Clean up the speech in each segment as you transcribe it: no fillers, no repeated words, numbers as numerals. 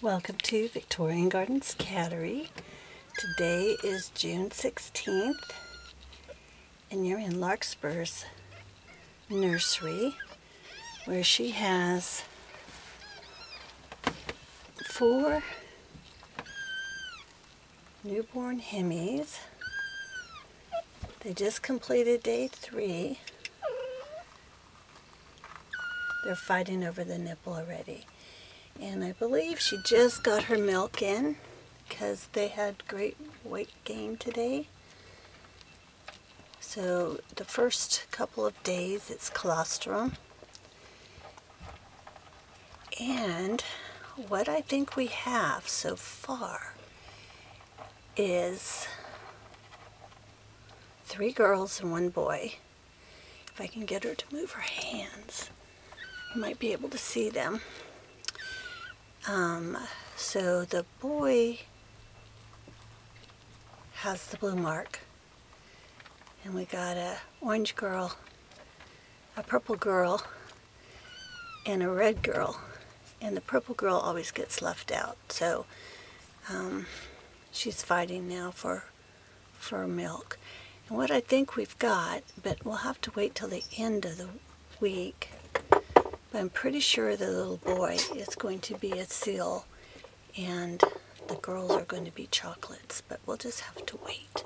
Welcome to Victorian Gardens Cattery. Today is June 16th and you're in Larkspur's nursery where she has 4 newborn Himmies. They just completed day 3. They're fighting over the nipple already. And I believe she just got her milk in because they had great weight gain today. So the first couple of days it's colostrum. And what I think we have so far is 3 girls and 1 boy. If I can get her to move her hands, you might be able to see them. So the boy has the blue mark, and we got a orange girl, a purple girl, and a red girl, and the purple girl always gets left out. So she's fighting now for milk. And what I think we've got, but we'll have to wait till the end of the week. I'm pretty sure the little boy is going to be a seal and the girls are going to be chocolates, but we'll just have to wait.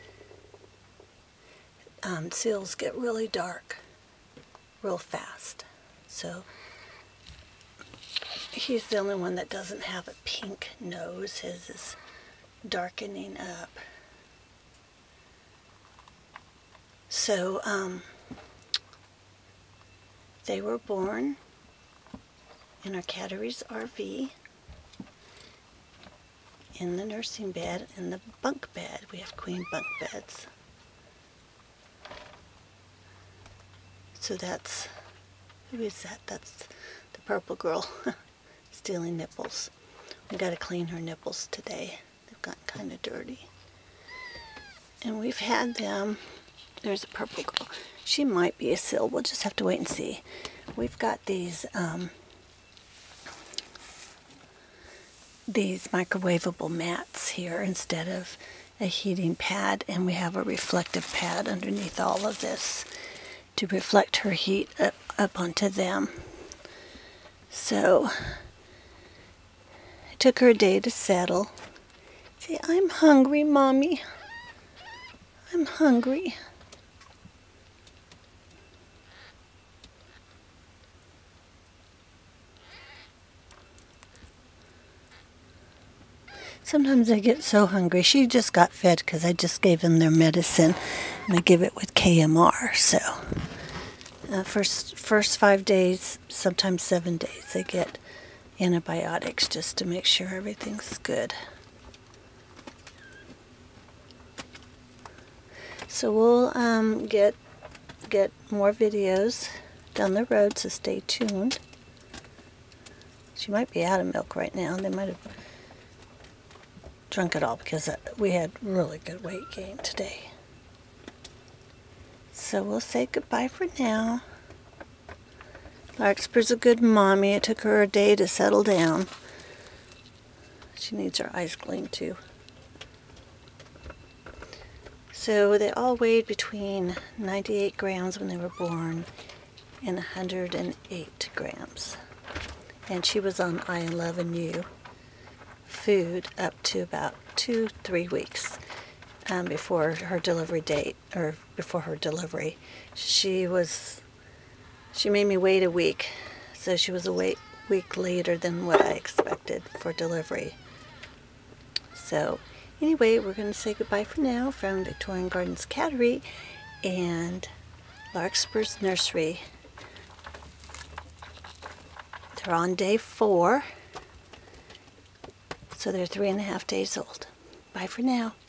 Seals get really dark real fast, so he's the only one that doesn't have a pink nose. His is darkening up. So they were born in our Cattery's RV, in the nursing bed, in the bunk bed. We have queen bunk beds. So that's, who is that? That's the purple girl stealing nipples. We got to clean her nipples today. They've gotten kind of dirty. And we've had them. There's a purple girl. She might be a seal. We'll just have to wait and see. We've got these microwavable mats here instead of a heating pad, and we have a reflective pad underneath all of this to reflect her heat up onto them. So it took her a day to settle. See, I'm hungry, Mommy. I'm hungry. Sometimes I get so hungry. She just got fed because I just gave them their medicine, and I give it with KMR. So first 5 days, sometimes 7 days, they get antibiotics just to make sure everything's good. So we'll get more videos down the road, so stay tuned. She might be out of milk right now. They might have drunk it all because we had really good weight gain today. So we'll say goodbye for now. Larkspur's a good mommy. It took her a day to settle down. She needs her eyes cleaned too. So they all weighed between 98 grams when they were born and 108 grams. And she was on I-11U food up to about 2-3 weeks before her delivery date, or before her delivery. She made me wait a week, so she was a week later than what I expected for delivery. So anyway, we're going to say goodbye for now from Victorian Gardens Cattery and Larkspur's nursery. They're on day 4. So they're 3.5 days old. Bye for now.